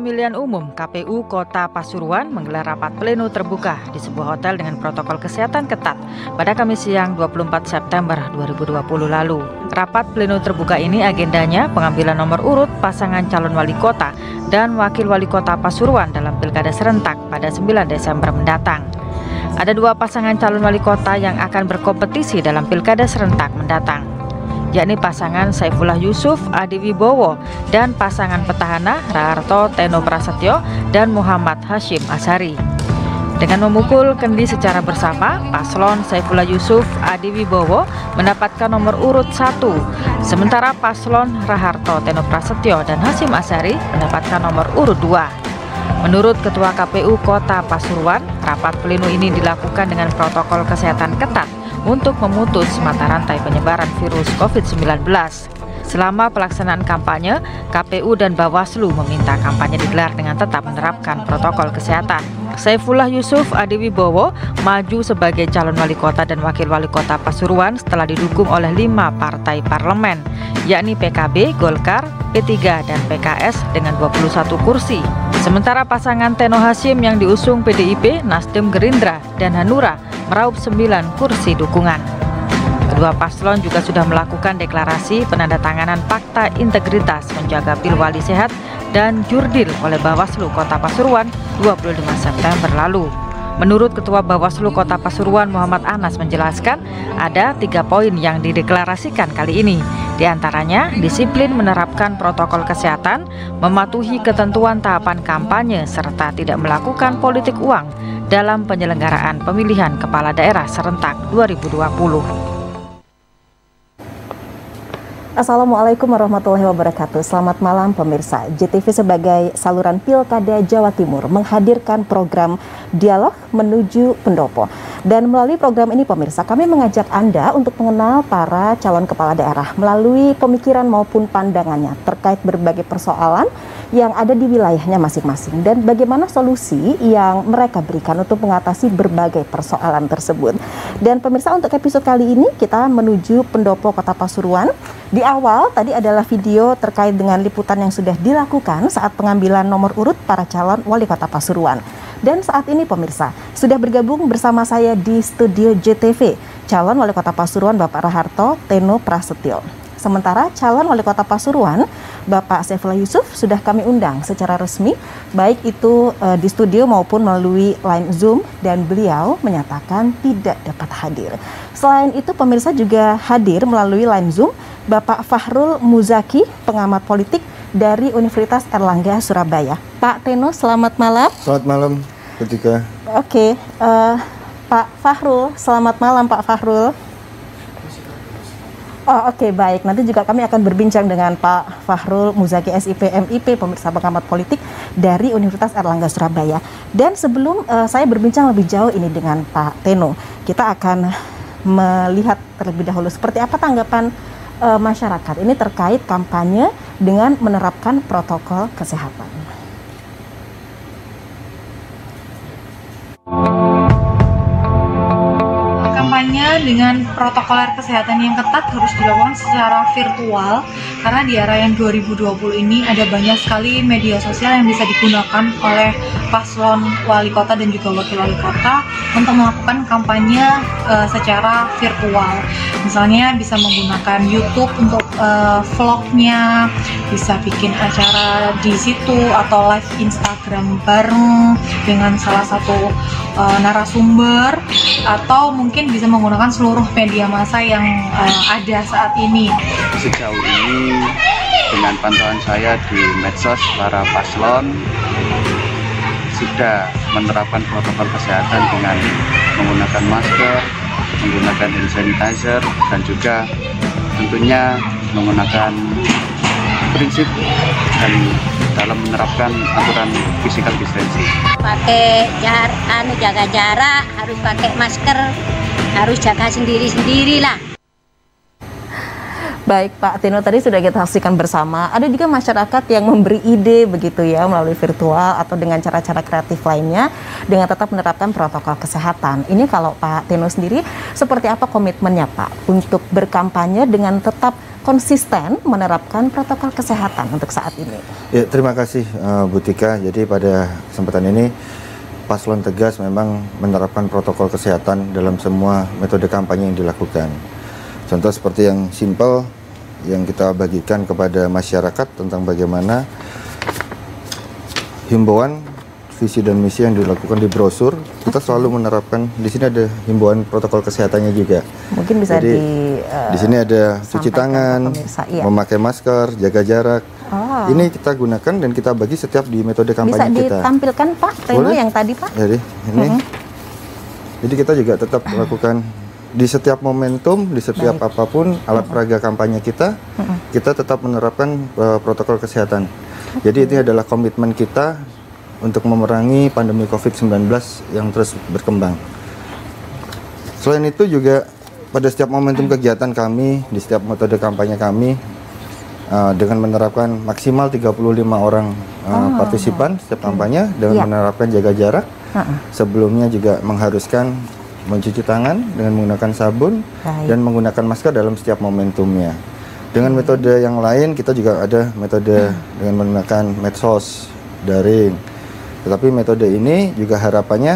Pemilihan Umum KPU Kota Pasuruan menggelar rapat pleno terbuka di sebuah hotel dengan protokol kesehatan ketat pada Kamis siang 24 September 2020 lalu. Rapat pleno terbuka ini agendanya pengambilan nomor urut pasangan calon wali kota dan wakil wali kota Pasuruan dalam pilkada serentak pada 9 Desember mendatang. Ada dua pasangan calon wali kota yang akan berkompetisi dalam pilkada serentak mendatang, yakni pasangan Saifullah Yusuf Adiwibowo dan pasangan petahana Raharto Teno Prasetyo dan Muhammad Hashim Ashari. Dengan memukul kendi secara bersama, paslon Saifullah Yusuf Adiwibowo mendapatkan nomor urut 1, sementara paslon Raharto Teno Prasetyo dan Hashim Ashari mendapatkan nomor urut 2. Menurut Ketua KPU Kota Pasuruan, rapat pleno ini dilakukan dengan protokol kesehatan ketat untuk memutus mata rantai penyebaran virus COVID-19. Selama pelaksanaan kampanye, KPU dan Bawaslu meminta kampanye digelar dengan tetap menerapkan protokol kesehatan. Saifullah Yusuf Adiwibowo maju sebagai calon wali kota dan wakil wali kota Pasuruan setelah didukung oleh 5 partai parlemen, yakni PKB, Golkar, P3, dan PKS dengan 21 kursi. Sementara pasangan Teno Hashim yang diusung PDIP, Nasdem, Gerindra, dan Hanura meraup 9 kursi dukungan. Kedua paslon juga sudah melakukan deklarasi penandatanganan Fakta Integritas Menjaga Pilwali Sehat dan Jurdil oleh Bawaslu Kota Pasuruan 25 September lalu. Menurut Ketua Bawaslu Kota Pasuruan Muhammad Anas menjelaskan ada 3 poin yang dideklarasikan kali ini. Di antaranya disiplin menerapkan protokol kesehatan, mematuhi ketentuan tahapan kampanye, serta tidak melakukan politik uang dalam penyelenggaraan pemilihan kepala daerah serentak 2020. Assalamualaikum warahmatullahi wabarakatuh. Selamat malam pemirsa. JTV sebagai saluran Pilkada Jawa Timur menghadirkan program Dialog Menuju Pendopo. Dan melalui program ini pemirsa, kami mengajak Anda untuk mengenal para calon kepala daerah melalui pemikiran maupun pandangannya terkait berbagai persoalan yang ada di wilayahnya masing-masing dan bagaimana solusi yang mereka berikan untuk mengatasi berbagai persoalan tersebut. Dan pemirsa, untuk episode kali ini kita menuju Pendopo Kota Pasuruan. Di awal tadi adalah video terkait dengan liputan yang sudah dilakukan saat pengambilan nomor urut para calon wali kota Pasuruan. Dan saat ini pemirsa, sudah bergabung bersama saya di studio JTV calon wali kota Pasuruan Bapak Raharto Teno Prasetyo. Sementara calon wali kota Pasuruan Bapak Saifullah Yusuf sudah kami undang secara resmi, baik itu di studio maupun melalui line Zoom, dan beliau menyatakan tidak dapat hadir. Selain itu pemirsa juga hadir melalui line Zoom Bapak Fahrul Muzaki, pengamat politik dari Universitas Airlangga Surabaya. Pak Teno, selamat malam. Selamat malam, ketika. Oke, Pak Fahrul, selamat malam Pak Fahrul. Oh, oke, baik. Nanti juga kami akan berbincang dengan Pak Fahrul Muzaki SIP MIP, pemirsa pengamat politik dari Universitas Airlangga Surabaya. Dan sebelum saya berbincang lebih jauh ini dengan Pak Teno, kita akan melihat terlebih dahulu seperti apa tanggapan masyarakat ini terkait kampanye dengan menerapkan protokol kesehatan. Kampanye dengan protokol kesehatan yang ketat harus dilakukan secara virtual karena di era yang 2020 ini ada banyak sekali media sosial yang bisa digunakan oleh paslon wali kota dan juga wakil wali kota untuk melakukan kampanye secara virtual. Misalnya bisa menggunakan YouTube untuk vlognya, bisa bikin acara di situ atau live Instagram bareng dengan salah satu narasumber, atau mungkin bisa menggunakan seluruh media massa yang ada saat ini. Sejauh ini dengan pantauan saya di medsos, para paslon sudah menerapkan protokol kesehatan dengan menggunakan masker, menggunakan hand sanitizer, dan juga tentunya menggunakan prinsip dan dalam menerapkan aturan physical distancing. Pakai jaga jarak, harus pakai masker, harus jaga sendiri-sendiri lah. Baik Pak Tino, tadi sudah kita saksikan bersama, ada juga masyarakat yang memberi ide begitu ya melalui virtual atau dengan cara-cara kreatif lainnya dengan tetap menerapkan protokol kesehatan. Ini kalau Pak Tino sendiri seperti apa komitmennya Pak untuk berkampanye dengan tetap konsisten menerapkan protokol kesehatan untuk saat ini? Ya, terima kasih Bu Tika. Jadi pada kesempatan ini Paslon Tegas memang menerapkan protokol kesehatan dalam semua metode kampanye yang dilakukan. Contoh seperti yang simpel yang kita bagikan kepada masyarakat tentang bagaimana himbauan visi dan misi yang dilakukan di brosur, kita selalu menerapkan. Di sini ada himbauan protokol kesehatannya juga. Mungkin bisa di sini ada cuci tangan, memakai masker, jaga jarak. Ini kita gunakan dan kita bagi setiap di metode kampanye kita. Bisa ditampilkan Pak Teno yang tadi Pak? Jadi ini, jadi kita juga tetap melakukan di setiap momentum, di setiap apapun alat peraga kampanye kita, kita tetap menerapkan protokol kesehatan. Jadi ini adalah komitmen kita untuk memerangi pandemi COVID-19 yang terus berkembang. Selain itu juga pada setiap momentum kegiatan kami, di setiap metode kampanye kami, dengan menerapkan maksimal 35 orang partisipan setiap kampanye, dengan menerapkan jaga jarak. Sebelumnya juga mengharuskan mencuci tangan dengan menggunakan sabun dan menggunakan masker dalam setiap momentumnya. Dengan metode yang lain kita juga ada metode dengan menggunakan medsos, daring. Tetapi metode ini juga harapannya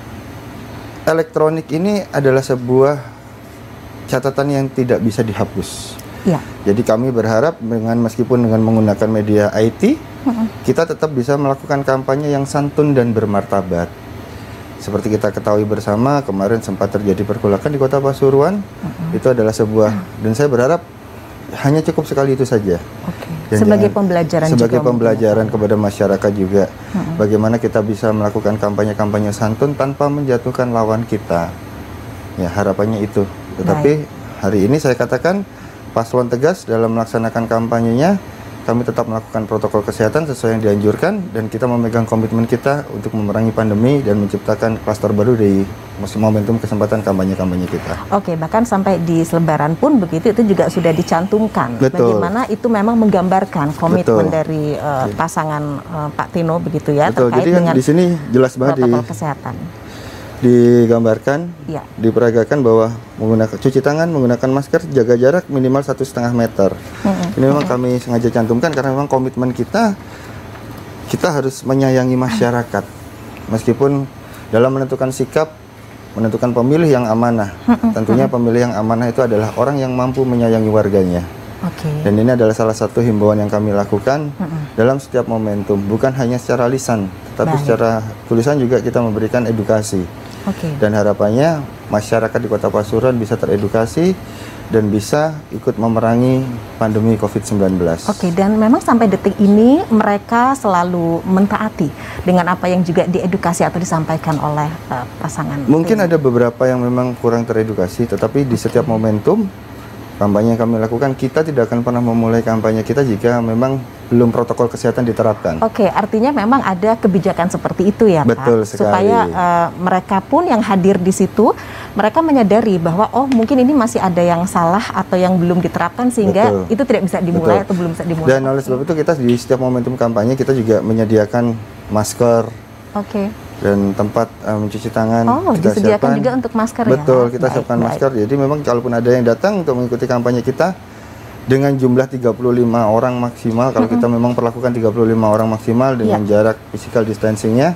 elektronik ini adalah sebuah catatan yang tidak bisa dihapus. Ya. Jadi kami berharap meskipun dengan menggunakan media IT, kita tetap bisa melakukan kampanye yang santun dan bermartabat. Seperti kita ketahui bersama, kemarin sempat terjadi pergolakan di Kota Pasuruan. Itu adalah sebuah, dan saya berharap hanya cukup sekali itu saja. Sebagai pembelajaran sebagai juga pembelajaran kepada masyarakat juga, bagaimana kita bisa melakukan kampanye-kampanye santun tanpa menjatuhkan lawan kita. Ya, harapannya itu. Tetapi hari ini saya katakan Paslon Tegas dalam melaksanakan kampanyenya, kami tetap melakukan protokol kesehatan sesuai yang dianjurkan, dan kita memegang komitmen kita untuk memerangi pandemi dan menciptakan klaster baru di momentum kesempatan kampanye-kampanye kita. Oke, bahkan sampai di selebaran pun begitu, itu juga sudah dicantumkan. Betul. Bagaimana itu memang menggambarkan komitmen dari pasangan Pak Tino begitu ya. Betul. Terkait jadi kan dengan di sini jelas banget protokol kesehatan. Digambarkan, diperagakan bahwa menggunakan cuci tangan, menggunakan masker, jaga jarak minimal 1,5 meter. Ini memang kami sengaja cantumkan karena memang komitmen kita harus menyayangi masyarakat, meskipun dalam menentukan sikap, menentukan pemilih yang amanah. Tentunya pemilih yang amanah itu adalah orang yang mampu menyayangi warganya. Dan ini adalah salah satu himbauan yang kami lakukan dalam setiap momentum, bukan hanya secara lisan, tapi secara tulisan juga kita memberikan edukasi. Dan harapannya masyarakat di Kota Pasuruan bisa teredukasi dan bisa ikut memerangi pandemi COVID-19. Dan memang sampai detik ini mereka selalu mentaati dengan apa yang juga diedukasi atau disampaikan oleh pasangan. Mungkin ada beberapa yang memang kurang teredukasi, tetapi di setiap momentum kampanye yang kami lakukan, kita tidak akan pernah memulai kampanye kita jika memang belum protokol kesehatan diterapkan. Artinya memang ada kebijakan seperti itu ya Pak? Betul sekali. Supaya mereka pun yang hadir di situ, mereka menyadari bahwa mungkin ini masih ada yang salah atau yang belum diterapkan sehingga itu tidak bisa dimulai atau belum bisa dimulai. Dan oleh sebab itu kita di setiap momentum kampanye kita juga menyediakan masker. Dan tempat mencuci tangan kita disediakan siapkan juga untuk masker. Betul, kita siapkan masker. Jadi memang kalaupun ada yang datang untuk mengikuti kampanye kita dengan jumlah 35 orang maksimal, kalau kita memang perlakukan 35 orang maksimal dengan jarak physical distancingnya,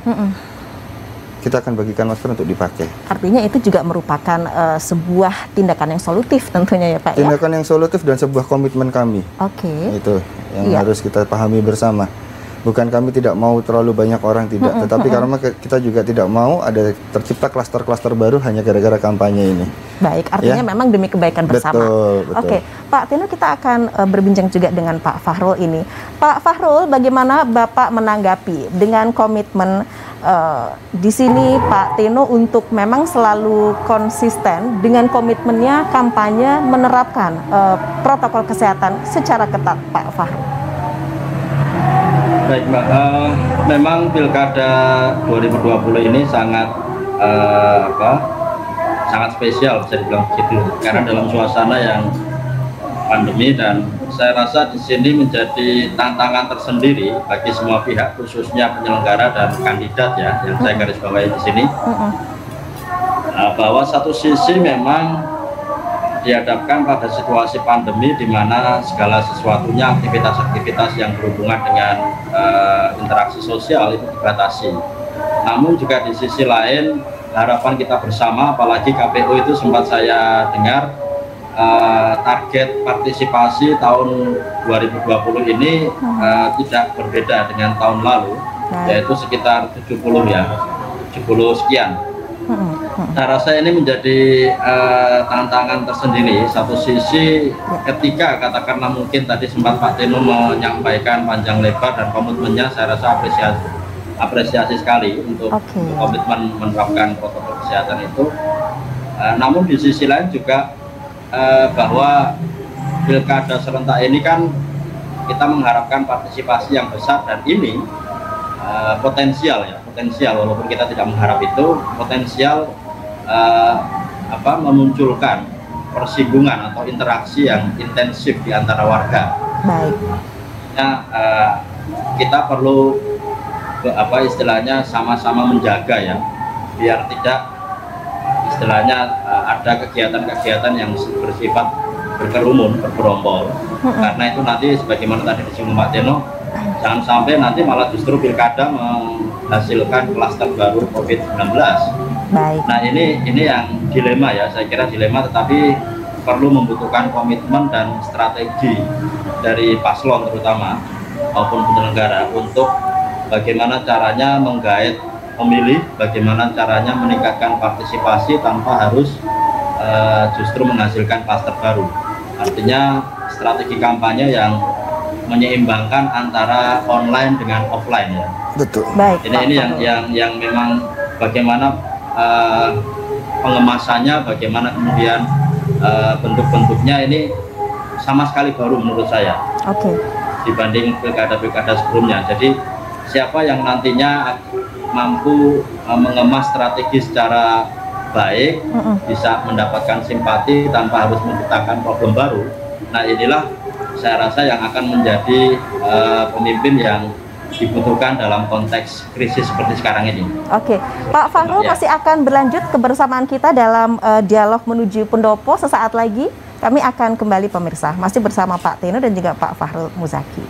kita akan bagikan masker untuk dipakai. Artinya itu juga merupakan sebuah tindakan yang solutif tentunya ya Pak. Tindakan yang solutif dan sebuah komitmen kami. Itu yang harus kita pahami bersama. Bukan kami tidak mau terlalu banyak orang, tidak. Tetapi karena kita juga tidak mau ada tercipta klaster-klaster baru hanya gara-gara kampanye ini. Baik, artinya memang demi kebaikan bersama. Betul. Pak Tino, kita akan berbincang juga dengan Pak Fahrul ini. Pak Fahrul, bagaimana Bapak menanggapi dengan komitmen di sini Pak Tino untuk memang selalu konsisten dengan komitmennya kampanye menerapkan protokol kesehatan secara ketat, Pak Fahrul? Baik Mbak, memang Pilkada 2020 ini sangat sangat spesial bisa dibilang begitu, karena dalam suasana yang pandemi, dan saya rasa di sini menjadi tantangan tersendiri bagi semua pihak, khususnya penyelenggara dan kandidat ya, yang saya garis bawahi di sini. Bahwa satu sisi memang dihadapkan pada situasi pandemi di mana segala sesuatunya, aktivitas-aktivitas yang berhubungan dengan interaksi sosial itu dibatasi. Namun juga di sisi lain harapan kita bersama, apalagi KPU itu sempat saya dengar target partisipasi tahun 2020 ini tidak berbeda dengan tahun lalu, yaitu sekitar 70 ya, 70 sekian. Saya rasa ini menjadi tantangan tersendiri. Satu sisi ketika katakanlah mungkin tadi sempat Pak Teno menyampaikan panjang lebar dan komitmennya, saya rasa apresiasi sekali untuk komitmen menerapkan protokol kesehatan itu. Namun di sisi lain juga bahwa pilkada serentak ini kan kita mengharapkan partisipasi yang besar, dan ini potensial walaupun kita tidak mengharap itu, potensial memunculkan persinggungan atau interaksi yang intensif di antara warga. Baik. Kita perlu istilahnya sama-sama menjaga ya, biar tidak istilahnya ada kegiatan-kegiatan yang bersifat berkerumun, bergerombol. Karena itu nanti sebagaimana tadi disinggung Pak Teno, jangan sampai nanti malah justru pilkada menghasilkan klaster baru COVID-19. Baik. Nah ini yang dilema ya, saya kira dilema, tetapi perlu membutuhkan komitmen dan strategi dari paslon terutama maupun penyelenggara untuk bagaimana caranya menggait pemilih, bagaimana caranya meningkatkan partisipasi tanpa harus justru menghasilkan klaster baru. Artinya strategi kampanye yang menyeimbangkan antara online dengan offline ya. Betul. Baik. Ini yang memang bagaimana pengemasannya, bagaimana kemudian bentuk-bentuknya ini sama sekali baru menurut saya. Dibanding pilkada-pilkada sebelumnya. Jadi siapa yang nantinya mampu mengemas strategi secara baik, bisa mendapatkan simpati tanpa harus menciptakan problem baru. Nah inilah saya rasa yang akan menjadi pemimpin yang dibutuhkan dalam konteks krisis seperti sekarang ini. Pak Fahrul masih akan berlanjut kebersamaan kita dalam dialog menuju pendopo sesaat lagi. Kami akan kembali pemirsa, masih bersama Pak Teno dan juga Pak Fahrul Muzaki.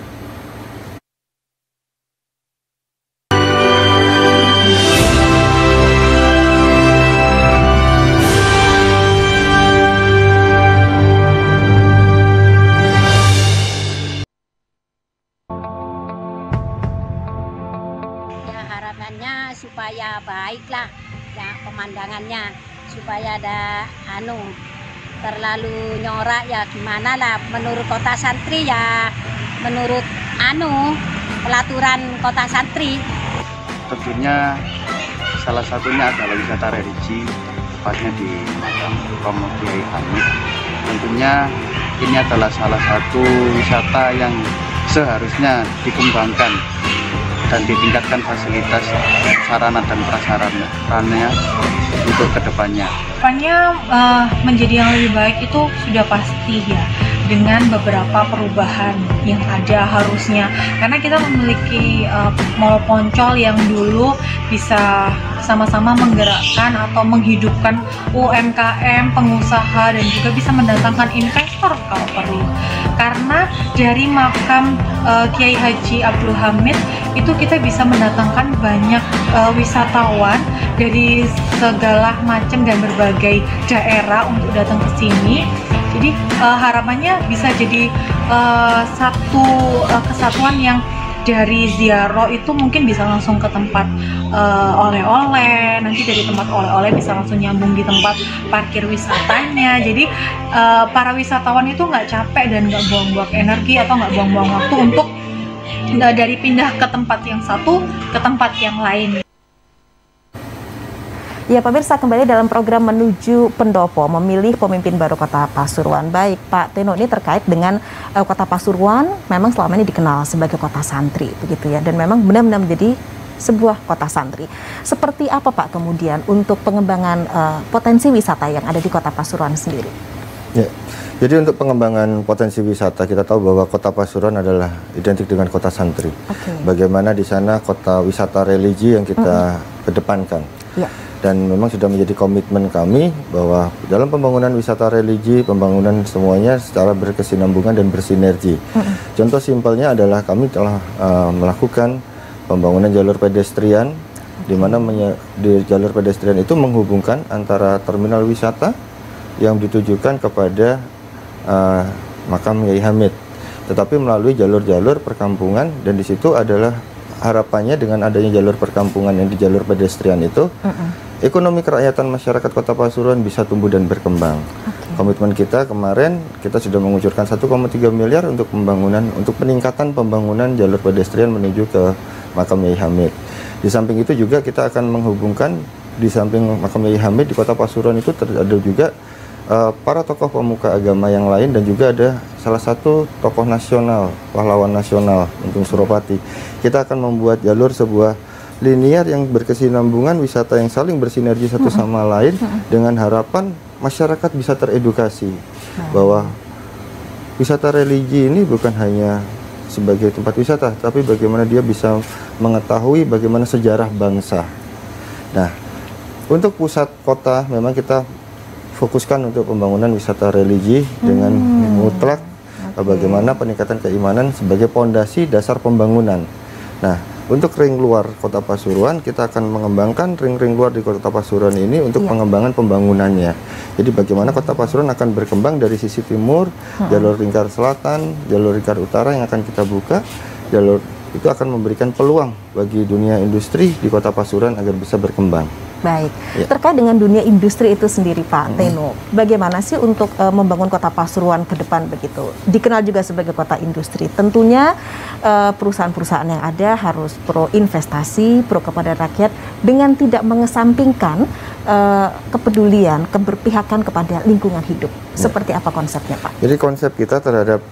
Harapannya supaya baiklah ya pemandangannya, supaya ada terlalu nyorak ya gimana lah menurut kota santri ya, menurut pelaturan kota santri. Tentunya salah satunya adalah wisata religi, tepatnya di makam Romo Kiai Hamid. Tentunya ini adalah salah satu wisata yang seharusnya dikembangkan dan ditingkatkan fasilitas sarana dan prasarananya untuk kedepannya. Kedepannya menjadi yang lebih baik itu sudah pasti ya, dengan beberapa perubahan yang ada harusnya. Karena kita memiliki Mall Poncol yang dulu bisa sama-sama menggerakkan atau menghidupkan UMKM, pengusaha, dan juga bisa mendatangkan investor kalau perlu. Karena dari makam Kiai Haji Abdul Hamid itu kita bisa mendatangkan banyak wisatawan dari segala macam dan berbagai daerah untuk datang ke sini. Jadi harapannya bisa jadi satu kesatuan yang dari ziarah itu mungkin bisa langsung ke tempat oleh-oleh, nanti dari tempat oleh-oleh bisa langsung nyambung di tempat parkir wisatanya. Jadi para wisatawan itu nggak capek dan nggak buang-buang energi atau nggak buang-buang waktu untuk dari pindah ke tempat yang satu ke tempat yang lain. Ya pemirsa, kembali dalam program Menuju Pendopo, memilih pemimpin baru Kota Pasuruan. Baik Pak Teno, ini terkait dengan Kota Pasuruan memang selama ini dikenal sebagai kota santri begitu ya, dan memang benar-benar menjadi sebuah kota santri. Seperti apa Pak kemudian untuk pengembangan potensi wisata yang ada di Kota Pasuruan sendiri? Ya. Jadi untuk pengembangan potensi wisata, kita tahu bahwa Kota Pasuruan adalah identik dengan kota santri. Bagaimana di sana kota wisata religi yang kita kedepankan. Ya. Dan memang sudah menjadi komitmen kami bahwa dalam pembangunan wisata religi, pembangunan semuanya secara berkesinambungan dan bersinergi. Contoh simpelnya adalah kami telah melakukan pembangunan jalur pedestrian, di mana di jalur pedestrian itu menghubungkan antara terminal wisata yang ditujukan kepada makam Yai Hamid, tetapi melalui jalur-jalur perkampungan, dan di situ adalah harapannya dengan adanya jalur perkampungan yang di jalur pedestrian itu, ekonomi kerakyatan masyarakat Kota Pasuruan bisa tumbuh dan berkembang. Komitmen kita kemarin, kita sudah mengucurkan 1,3 miliar untuk pembangunan, untuk peningkatan pembangunan jalur pedestrian menuju ke makam Yai Hamid. Di samping itu juga kita akan menghubungkan, di samping makam Yai Hamid di Kota Pasuruan itu ada juga para tokoh pemuka agama yang lain, dan juga ada salah satu tokoh nasional, pahlawan nasional, Untung Suropati. Kita akan membuat jalur sebuah linear yang berkesinambungan, wisata yang saling bersinergi satu sama lain, dengan harapan masyarakat bisa teredukasi bahwa wisata religi ini bukan hanya sebagai tempat wisata, tapi bagaimana dia bisa mengetahui bagaimana sejarah bangsa. Nah, untuk pusat kota memang kita fokuskan untuk pembangunan wisata religi dengan mutlak, bagaimana peningkatan keimanan sebagai pondasi dasar pembangunan. Nah, untuk ring luar Kota Pasuruan, kita akan mengembangkan ring-ring luar di Kota Pasuruan ini untuk pengembangan pembangunannya. Jadi bagaimana Kota Pasuruan akan berkembang dari sisi timur, jalur lingkar selatan, jalur lingkar utara yang akan kita buka. Jalur itu akan memberikan peluang bagi dunia industri di Kota Pasuruan agar bisa berkembang. Baik, terkait dengan dunia industri itu sendiri Pak Teno, bagaimana sih untuk membangun Kota Pasuruan ke depan begitu? Dikenal juga sebagai kota industri. Tentunya perusahaan-perusahaan yang ada harus pro investasi, pro kepada rakyat, dengan tidak mengesampingkan kepedulian, keberpihakan kepada lingkungan hidup. Seperti apa konsepnya Pak? Jadi konsep kita terhadap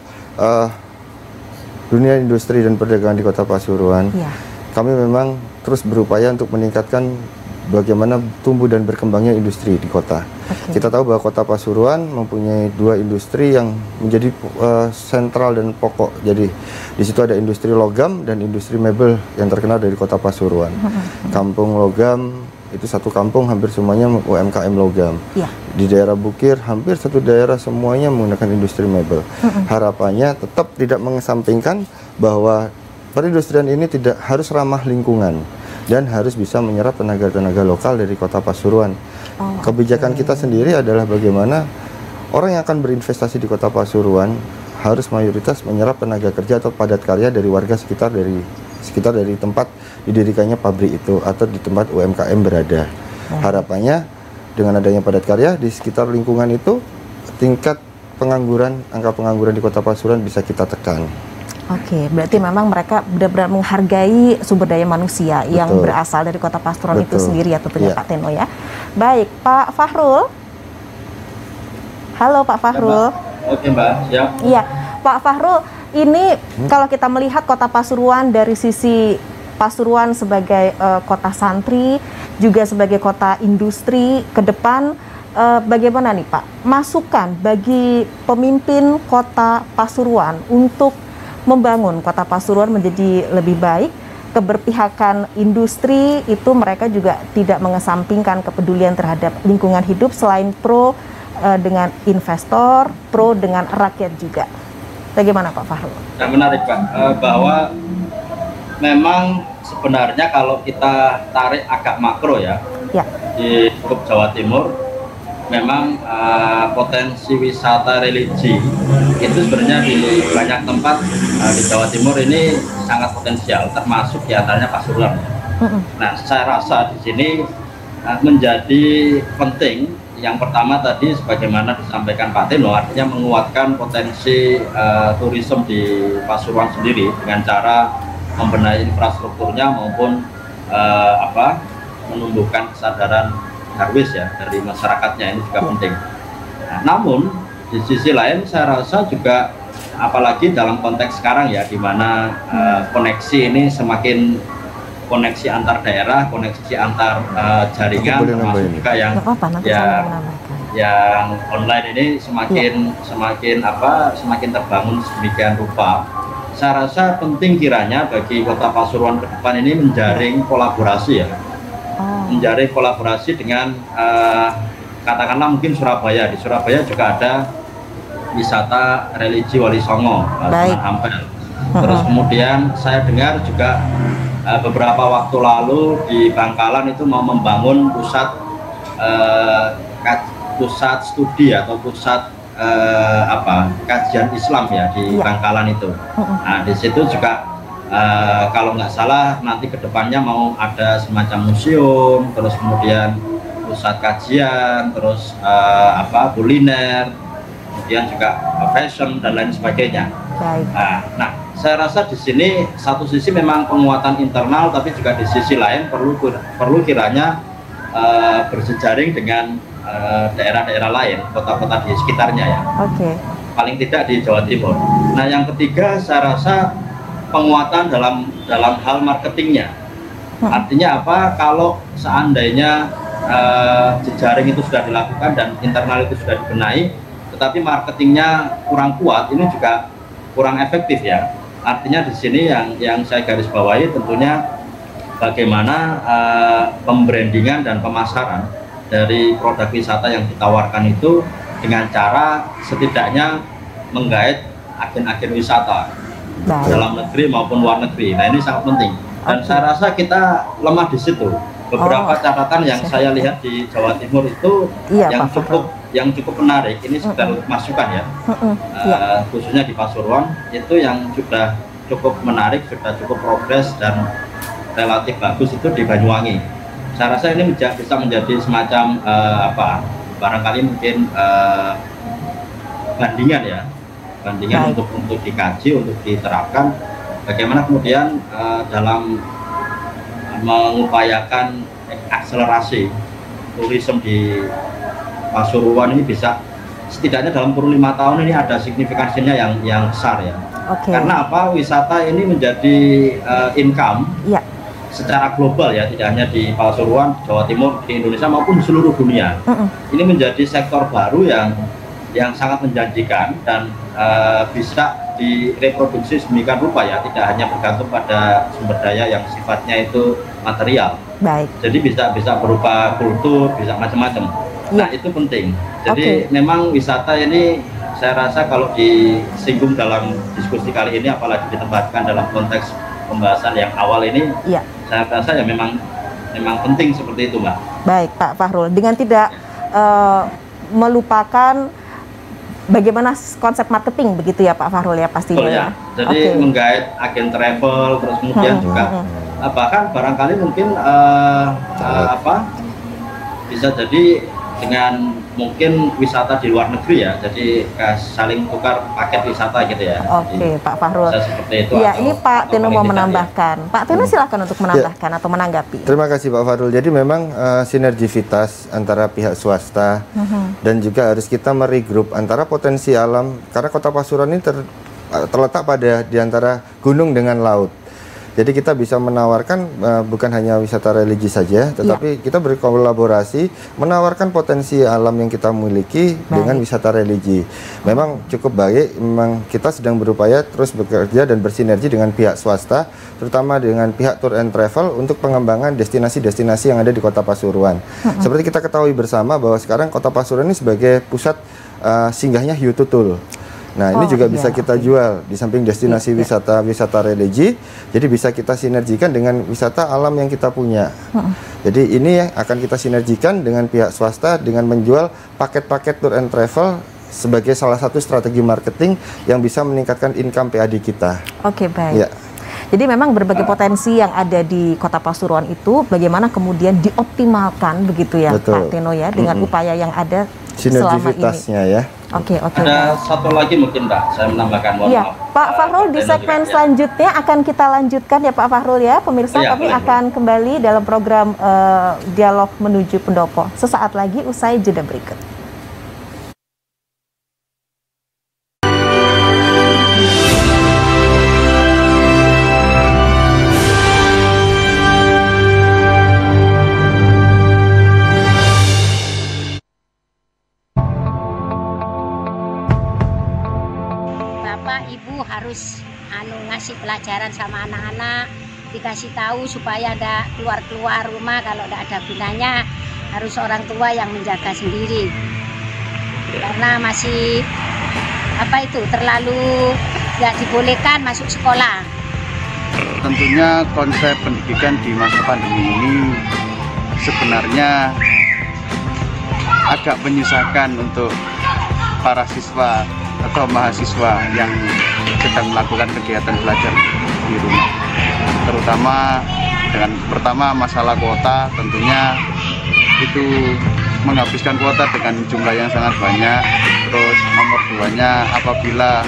dunia industri dan perdagangan di Kota Pasuruan, kami memang terus berupaya untuk meningkatkan bagaimana tumbuh dan berkembangnya industri di kota. Kita tahu bahwa Kota Pasuruan mempunyai 2 industri yang menjadi sentral dan pokok. Jadi di situ ada industri logam dan industri mebel yang terkenal dari Kota Pasuruan. Kampung logam itu satu kampung hampir semuanya UMKM logam. Di daerah Bukir hampir satu daerah semuanya menggunakan industri mebel. Harapannya tetap tidak mengesampingkan bahwa perindustrian ini tidak harus ramah lingkungan dan harus bisa menyerap tenaga-tenaga lokal dari Kota Pasuruan. Kebijakan kita sendiri adalah bagaimana orang yang akan berinvestasi di Kota Pasuruan harus mayoritas menyerap tenaga kerja atau padat karya dari warga sekitar dari tempat didirikannya pabrik itu atau di tempat UMKM berada. Harapannya dengan adanya padat karya di sekitar lingkungan itu, tingkat pengangguran, angka pengangguran di Kota Pasuruan bisa kita tekan. Oke, berarti memang mereka benar-benar menghargai sumber daya manusia yang berasal dari Kota Pasuruan itu sendiri ya tentunya Pak Teno ya. Baik, Pak Fahrul. Halo Pak Fahrul. Oke Mbak, siap. Iya, Pak Fahrul, ini kalau kita melihat Kota Pasuruan dari sisi Pasuruan sebagai kota santri, juga sebagai kota industri ke depan, bagaimana nih Pak masukan bagi pemimpin Kota Pasuruan untuk membangun Kota Pasuruan menjadi lebih baik? Keberpihakan industri itu mereka juga tidak mengesampingkan kepedulian terhadap lingkungan hidup, selain pro dengan investor, pro dengan rakyat juga. Bagaimana Pak Fahrul? Yang menarik Pak, bahwa memang sebenarnya kalau kita tarik agak makro ya, di lingkup Jawa Timur, memang potensi wisata religi itu sebenarnya di banyak tempat di Jawa Timur ini sangat potensial, termasuk diantaranya Pasuruan. Nah, saya rasa di sini menjadi penting. Yang pertama tadi sebagaimana disampaikan Pak Teno, artinya menguatkan potensi turisme di Pasuruan sendiri dengan cara membenahi infrastrukturnya maupun menumbuhkan kesadaran harwis ya dari masyarakatnya, ini juga penting. Nah, namun di sisi lain saya rasa juga apalagi dalam konteks sekarang ya, di mana koneksi ini semakin koneksi antar daerah, koneksi antar jaringan, termasuk juga yang yang online ini semakin terbangun sedemikian rupa. Saya rasa penting kiranya bagi Kota Pasuruan ke depan ini menjaring kolaborasi ya, menjaring kolaborasi dengan katakanlah mungkin Surabaya. Di Surabaya juga ada wisata religi Wali Songo, Sunan Ampel. Terus kemudian saya dengar juga beberapa waktu lalu di Bangkalan itu mau membangun pusat studi atau pusat kajian Islam ya di Bangkalan itu. Nah di situ juga kalau nggak salah nanti kedepannya mau ada semacam museum, terus kemudian pusat kajian, terus kuliner, kemudian juga fashion dan lain sebagainya. Nah saya rasa di sini satu sisi memang penguatan internal, tapi juga di sisi lain perlu kiranya berjejaring dengan daerah-daerah lain, kota-kota di sekitarnya ya. Paling tidak di Jawa Timur. Nah, yang ketiga saya rasa penguatan dalam hal marketingnya. Artinya apa? Kalau seandainya jejaring itu sudah dilakukan dan internal itu sudah dibenahi, tetapi marketingnya kurang kuat, ini juga kurang efektif ya. Artinya di sini yang saya garis bawahi tentunya bagaimana pembrandingan dan pemasaran dari produk wisata yang ditawarkan itu dengan cara setidaknya menggait agen-agen wisata dalam negeri maupun luar negeri. Nah ini sangat penting dan saya rasa kita lemah di situ. Beberapa catatan yang saya lihat di Jawa Timur itu yang cukup menarik. Ini sekedar masukan ya, khususnya di Pasuruan itu yang sudah cukup menarik, sudah cukup progres dan relatif bagus itu di Banyuwangi. Saya rasa ini bisa menjadi semacam barangkali mungkin bandingan untuk dikaji, untuk diterapkan bagaimana kemudian dalam mengupayakan akselerasi turisme di Pasuruan ini bisa setidaknya dalam kurun 5 tahun ini ada signifikansinya yang besar ya. Karena apa? Wisata ini menjadi income secara global ya, tidak hanya di Pasuruan, Jawa Timur, di Indonesia maupun di seluruh dunia. Ini menjadi sektor baru yang sangat menjanjikan dan bisa direproduksi sedemikian rupa ya, tidak hanya bergantung pada sumber daya yang sifatnya itu material. Jadi bisa berupa kultur, bisa macam-macam. Nah itu penting. Jadi memang wisata ini saya rasa kalau disinggung dalam diskusi kali ini, apalagi ditempatkan dalam konteks pembahasan yang awal ini, saya rasa ya memang penting seperti itu, Mbak. Baik, Pak Fahrul. Dengan tidak melupakan bagaimana konsep marketing begitu ya, Pak Fahrul ya pastinya. Ya. Jadi menggait agen travel, terus kemudian juga bahkan barangkali mungkin bisa jadi dengan mungkin wisata di luar negeri ya, jadi saling tukar paket wisata gitu ya. Pak Fahrul. Seperti itu. Ya, ini Pak Tino mau menambahkan. Pak Tino silakan untuk menambahkan atau menanggapi. Terima kasih Pak Fahrul. Jadi memang sinergivitas antara pihak swasta dan juga harus kita meregroup antara potensi alam, karena Kota Pasuruan ini terletak di antara gunung dengan laut. Jadi kita bisa menawarkan bukan hanya wisata religi saja, tetapi kita berkolaborasi menawarkan potensi alam yang kita miliki dengan wisata religi. Memang cukup baik, memang kita sedang berupaya terus bekerja dan bersinergi dengan pihak swasta, terutama dengan pihak tour and travel untuk pengembangan destinasi-destinasi yang ada di Kota Pasuruan. Seperti kita ketahui bersama bahwa sekarang Kota Pasuruan ini sebagai pusat singgahnya hiu tutul. Nah ini juga bisa kita jual di samping destinasi wisata religi, jadi bisa kita sinergikan dengan wisata alam yang kita punya. Jadi ini yang akan kita sinergikan dengan pihak swasta dengan menjual paket-paket tour and travel sebagai salah satu strategi marketing yang bisa meningkatkan income PAD kita. Baik. Jadi memang berbagai potensi yang ada di Kota Pasuruan itu bagaimana kemudian dioptimalkan begitu ya, Pak Tino ya, dengan upaya yang ada sinergivitasnya ya. Ada satu lagi mungkin Mbak, saya menambahkan, mohon maaf. Pak Fahrul, di segmen selanjutnya akan kita lanjutkan ya Pak Fahrul ya. Pemirsa, kami akan kembali dalam program Dialog Menuju Pendopo sesaat lagi usai jeda berikut. pelajaran sama anak-anak, dikasih tahu supaya tidak keluar rumah kalau tidak ada gunanya, harus orang tua yang menjaga sendiri karena masih terlalu nggak dibolehkan masuk sekolah. Tentunya konsep pendidikan di masa pandemi ini sebenarnya agak menyusahkan untuk para siswa atau mahasiswa yang sedang melakukan kegiatan belajar di rumah, terutama dengan pertama masalah kuota. Tentunya itu menghabiskan kuota dengan jumlah yang sangat banyak. Terus nomor duanya, apabila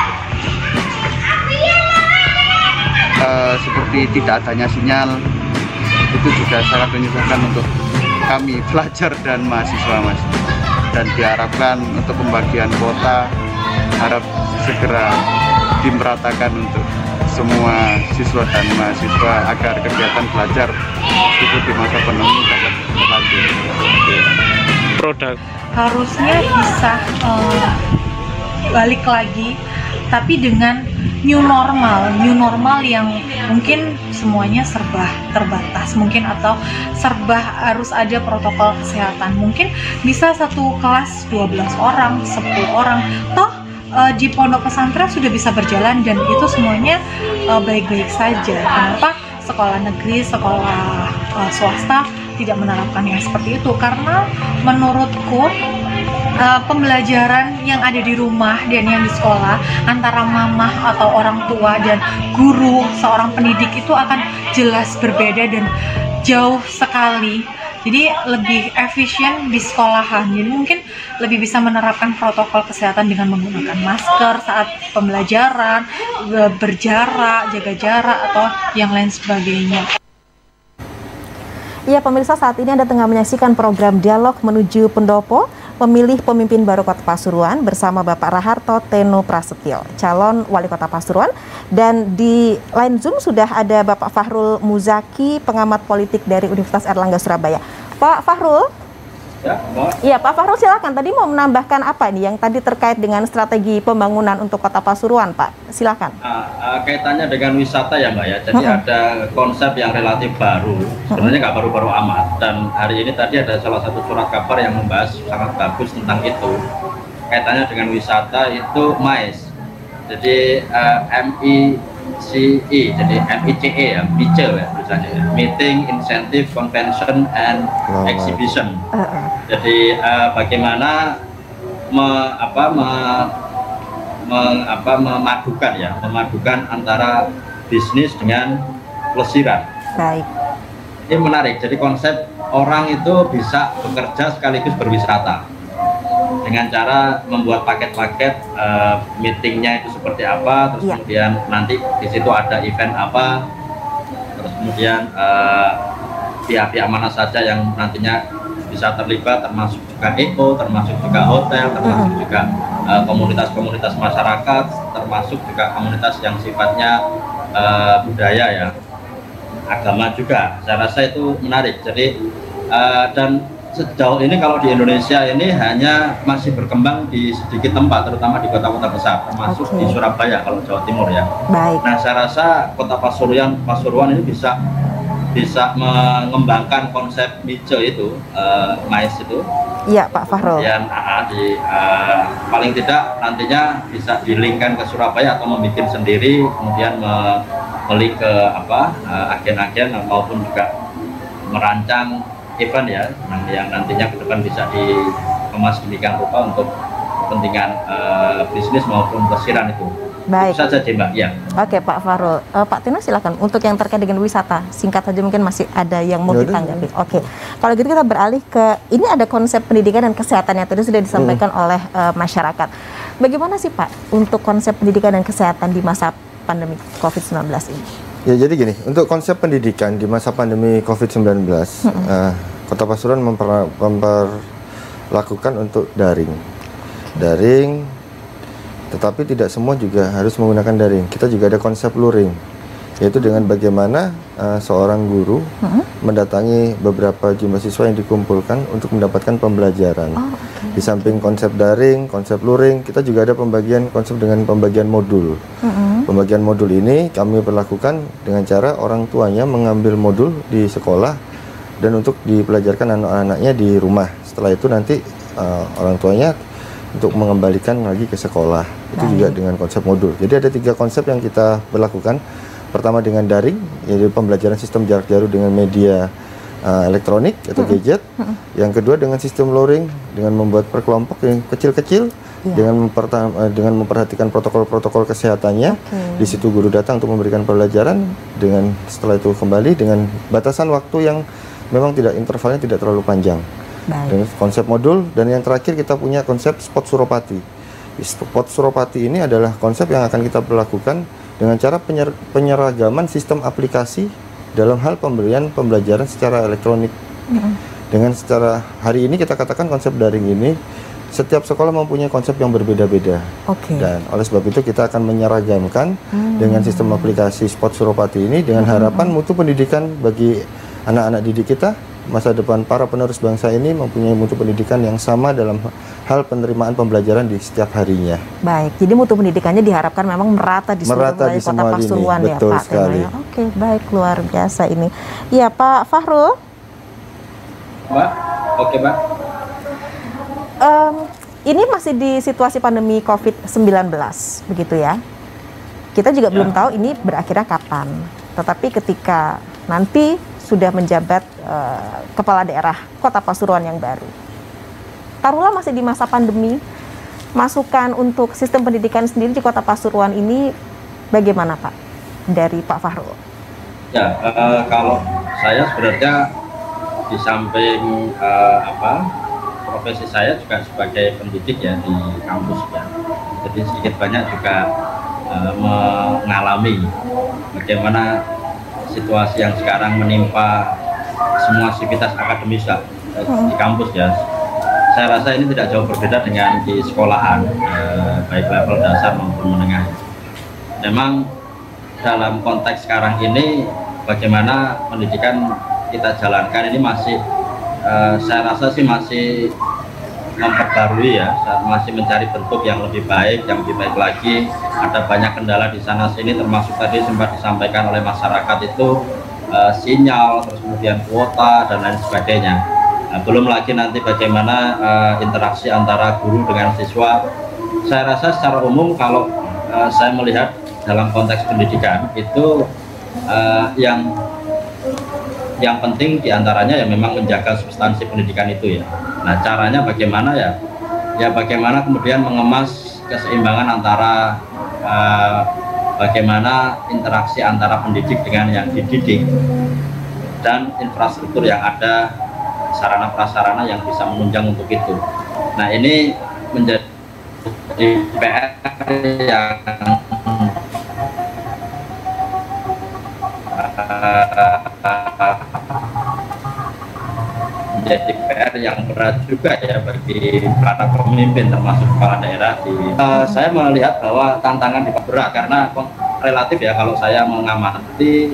seperti tidak adanya sinyal, itu juga sangat menyusahkan untuk kami pelajar dan mahasiswa, Mas. Dan diharapkan untuk pembagian kuota harap segera dimeratakan untuk semua siswa dan mahasiswa agar kegiatan belajar itu di masa pandemi dapat berlanjut. Produk harusnya bisa balik lagi, tapi dengan new normal yang mungkin semuanya serba terbatas mungkin, atau serba harus ada protokol kesehatan. Mungkin bisa satu kelas 12 orang, 10 orang, toh di pondok pesantren sudah bisa berjalan dan itu semuanya baik-baik saja. Kenapa sekolah negeri, sekolah swasta tidak menerapkan yang seperti itu? Karena menurutku pembelajaran yang ada di rumah dan yang di sekolah antara mamah atau orang tua dan guru seorang pendidik itu akan jelas berbeda dan jauh sekali. Jadi lebih efisien di sekolahan. Jadi mungkin lebih bisa menerapkan protokol kesehatan dengan menggunakan masker saat pembelajaran, berjarak, jaga jarak, atau yang lain sebagainya. Ya, pemirsa, saat ini Anda tengah menyaksikan program Dialog Menuju Pendopo, memilih pemimpin baru Kota Pasuruan bersama Bapak Raharto Teno Prasetyo, calon Wali Kota Pasuruan. Dan di line Zoom sudah ada Bapak Fahrul Muzaki, pengamat politik dari Universitas Airlangga Surabaya. Pak Fahrul? ya, Iya, Pak Fahrul, silakan. Tadi mau menambahkan apa nih yang tadi terkait dengan strategi pembangunan untuk Kota Pasuruan, Pak? Silakan. Kaitannya dengan wisata ya, Mbak ya. Jadi ada konsep yang relatif baru, sebenarnya nggak baru-baru amat. Dan hari ini tadi ada salah satu surat kabar yang membahas sangat bagus tentang itu. Kaitannya dengan wisata itu MICE. Jadi MICE, jadi MICE ya, MICE ya tulisannya ya. Meeting, Incentive, Convention, and Exhibition. Jadi bagaimana memadukan antara bisnis dengan pelesiran. Baik. Ini menarik. Jadi konsep orang itu bisa bekerja sekaligus berwisata dengan cara membuat paket-paket meetingnya itu seperti apa, terus kemudian nanti di situ ada event apa, terus kemudian pihak-pihak mana saja yang nantinya bisa terlibat, termasuk juga EO, termasuk juga hotel, termasuk juga komunitas-komunitas masyarakat, termasuk juga komunitas yang sifatnya budaya ya, agama juga. Saya rasa itu menarik. Jadi dan sejauh ini kalau di Indonesia ini hanya masih berkembang di sedikit tempat, terutama di kota-kota besar, termasuk di Surabaya kalau Jawa Timur ya. Baik. Nah, saya rasa Kota Pasuruan ini bisa mengembangkan konsep MICE itu, MICE itu. Iya, Pak Fahrul. Yang paling tidak nantinya bisa dilingkan ke Surabaya atau membuat sendiri, kemudian melink ke agen-agen maupun juga merancang event ya, yang nantinya ke depan bisa dikemas demikian rupa untuk kepentingan bisnis maupun pelesiran itu. Baik. Itu saja Mbak. Ya. Oke, Pak Fahrul. Pak Tino, silakan untuk yang terkait dengan wisata, singkat saja, mungkin masih ada yang mau ditanggapi. Oke, kalau gitu kita beralih ke ini, ada konsep pendidikan dan kesehatan yang tadi sudah disampaikan oleh masyarakat. Bagaimana sih Pak untuk konsep pendidikan dan kesehatan di masa pandemi COVID-19 ini? Ya, jadi gini, untuk konsep pendidikan di masa pandemi COVID-19, Kota Pasuruan memperlakukan untuk daring, tetapi tidak semua juga harus menggunakan daring. Kita juga ada konsep luring, yaitu dengan bagaimana seorang guru mendatangi beberapa jumlah siswa yang dikumpulkan untuk mendapatkan pembelajaran. Di samping konsep daring, konsep luring, kita juga ada konsep dengan pembagian modul. Pembagian modul ini kami berlakukan dengan cara orang tuanya mengambil modul di sekolah dan untuk dipelajarkan anak-anaknya di rumah. Setelah itu nanti orang tuanya untuk mengembalikan lagi ke sekolah. Itu juga dengan konsep modul. Jadi ada 3 konsep yang kita berlakukan. Pertama dengan daring, yaitu pembelajaran sistem jarak jauh dengan media elektronik atau gadget. Yang kedua dengan sistem luring, dengan membuat perkelompok yang kecil-kecil, dengan memperhatikan protokol-protokol kesehatannya. Di situ guru datang untuk memberikan pembelajaran, dengan setelah itu kembali dengan batasan waktu yang memang intervalnya tidak terlalu panjang. Dengan konsep modul. Dan yang terakhir kita punya konsep spot Suropati. Spot Suropati ini adalah konsep yang akan kita berlakukan dengan cara penyeragaman sistem aplikasi dalam hal pemberian pembelajaran secara elektronik. Dengan secara hari ini kita katakan konsep daring ini setiap sekolah mempunyai konsep yang berbeda-beda. Dan oleh sebab itu kita akan menyeragamkan dengan sistem aplikasi Spot Suropati ini dengan harapan mutu pendidikan bagi anak-anak didik kita, masa depan para penerus bangsa ini mempunyai mutu pendidikan yang sama dalam hal penerimaan pembelajaran di setiap harinya. Baik, jadi mutu pendidikannya diharapkan memang merata di seluruh Kota Pasuruan ya betul Pak. Sekali. Oke, baik, luar biasa ini. Iya Pak Fahrul. Pak, oke Pak. Ini masih di situasi pandemi COVID-19, begitu ya. Kita juga belum tahu ini berakhirnya kapan. Tetapi ketika nanti sudah menjabat kepala daerah Kota Pasuruan yang baru, taruhlah masih di masa pandemi, masukan untuk sistem pendidikan sendiri di Kota Pasuruan ini bagaimana Pak? Dari Pak Fahrul. Ya, kalau saya sebenarnya di samping profesi saya juga sebagai pendidik ya di kampus ya. Jadi sedikit banyak juga mengalami bagaimana situasi yang sekarang menimpa semua aktivitas akademis di kampus ya. Saya rasa ini tidak jauh berbeda dengan di sekolahan, baik level dasar maupun menengah. Memang dalam konteks sekarang ini bagaimana pendidikan kita jalankan ini masih saya rasa sih masih memperbarui ya, masih mencari bentuk yang lebih baik lagi. Ada banyak kendala di sana sini, termasuk tadi sempat disampaikan oleh masyarakat itu sinyal, terus kemudian kuota dan lain sebagainya. Nah, belum lagi nanti bagaimana interaksi antara guru dengan siswa. Saya rasa secara umum kalau saya melihat dalam konteks pendidikan itu yang penting diantaranya ya memang menjaga substansi pendidikan itu ya. Nah caranya bagaimana ya? Ya bagaimana kemudian mengemas keseimbangan antara bagaimana interaksi antara pendidik dengan yang dididik dan infrastruktur yang ada, sarana prasarana yang bisa menunjang untuk itu. Nah ini menjadi PR yang menjadi PR yang berat juga ya bagi para pemimpin termasuk kepala daerah di saya melihat bahwa tantangan di berat karena relatif ya kalau saya mengamati